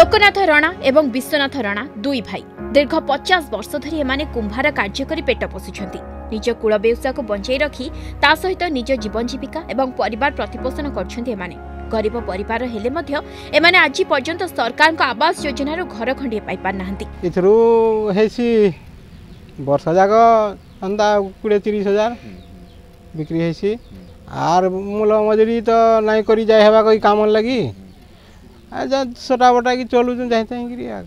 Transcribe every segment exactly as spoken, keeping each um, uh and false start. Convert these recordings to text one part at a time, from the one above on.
लोकनाथ रणा एवं विश्वनाथ रणा दुई भाई दीर्घ पचास वर्ष धरी एमाने कुंभार कार्य करी पेट पोषुछंती। निज कुल व्यवसाय को बंचाई रखी ता सहित निज जीवन जीविका एवं परिवार प्रतिपोषण करछंती। एमाने गरीब परिवार हेले मध्य एमाने आज पर्यंत सरकार का आवास योजना घर खंडे पाई पार नाहंती। इथरु हेसी वर्ष जाक अंदा बीस तीस हजार बिक्री हेसी आर मूल मजूरी तो नाई करी जाय हेबा कोई काम लगी आजा छोटा बटा की चलु जाते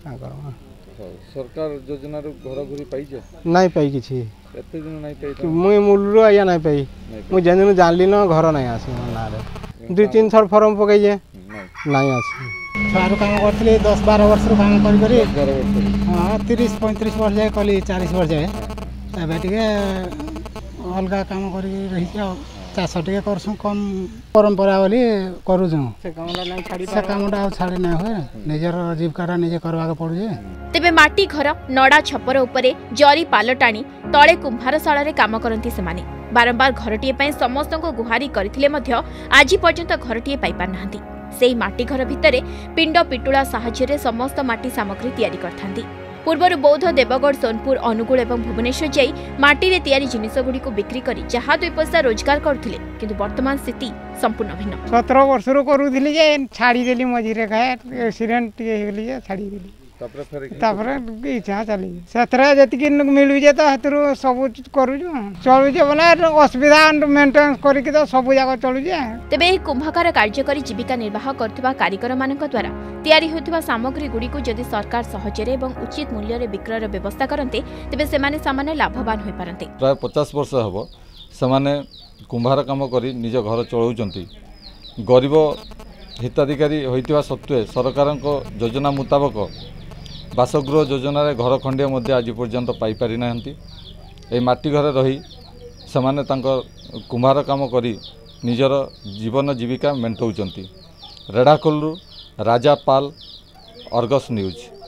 सरकार योजना घर घुरी पाई नहीं पाई किछि एते दिन नहीं पाई मुई मूलरू आया नहीं पाई मु जेन जानली न घर नहीं आसी ना रे दुई तीन थर फॉर्म पकई जे नहीं आसी छार काम करथले दस बारह वर्ष रो काम करी करी हां तीस पैंतीस वर्ष जाय कली चालीस वर्ष जाय एबे टिके अलगा काम करी रही छ चाष टिके करसु कम परंपरा वाली करू जं से कामला नहीं छाड़ी से कामडा छाड़ी ना होय निजर जीविका निजे करवा के पड़ू जे। तेबे माटी घर नड़ा छपर उपरे जरी पाल टाणी तळे कुंभारशाला रे काम करंती सेमाने बारंबार घरटीए पई समस्त को गुहारी करथिले मध्य आज पर्यंत घरटीए पाई पार नाहंती। सेही माटी घर भितरे पिंड पिटुळा साहाय्य रे समस्त माटी सामग्री तयारी करथांती। पूर्वर बौद्ध देवगढ़ सोनपुर अनुगुल और भुवनेश्वर जाई माटी रे तयारी जिनिस गुडी को बिक्री करी जहा दुई पैसा रोजगार करथिले किंतु वर्तमान स्थिति संपूर्ण भिन्न। सत्रह वर्ष रो करूथिली जे छाड़ी देली मझिरे खाए एक्सीडेंट टिके हेली जे छाड़ी देली तापर फेर तापर इच्छा चली सत्रह जति मिलु जे त हतरु सब करू जो चलु जे बना असुविधा मेंटेन करी के तो सब जागा चलु जे। तबे एही कुंभकार कार्य करी जीविका निर्वाह करथिबा कारीगर मानक द्वारा तयारी होथिबा सामग्री गुडी को जदि सरकार सहजरे एवं उचित मूल्य रे विक्रय व्यवस्था करंते तबे सेमाने सामान्य लाभवान होई पारंते। प्राय पचास वर्ष हबो सेमाने कुंभार काम करी निज घर चलाउचंती। गरीब हिताधिकारी होइतिबा सत्वे सरकारक योजना मुताबक बासगृह योजना रे घर खंडे मध्य आज पर्यंत पाई पारि नाहंती। ए माटी घरे रही सेमाने तांकर कुंभार काम करी निजर जीवन जीविका मेंटौचंती। रेढ़ाखोलू राजा पाल अर्गस न्यूज।